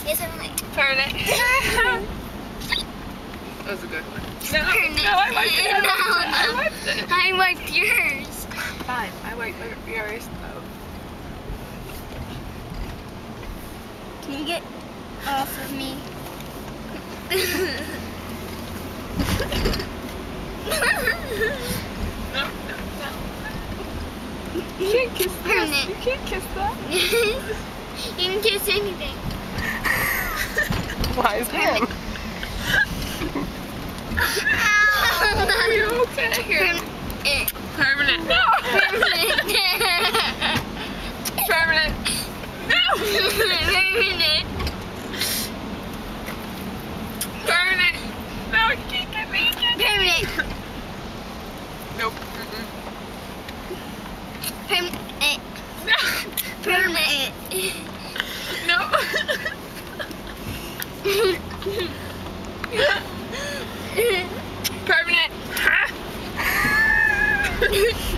Yes, I'm like. Permanent. That was a good one. No, Permanent. no, I wiped it. No, I wiped it. I wiped yours. Fine, I wiped yours. Oh. Can you get off of me? No. You can't kiss that. Permanent. You can't kiss that. You can kiss anything. Wise him. Are you okay? Permanent. No. Permanent. Permanent. No. Permanent. Permanent. No, you can't get me. Permanent. Nope. Permanent. No. Permanent. No. Permanent. Huh?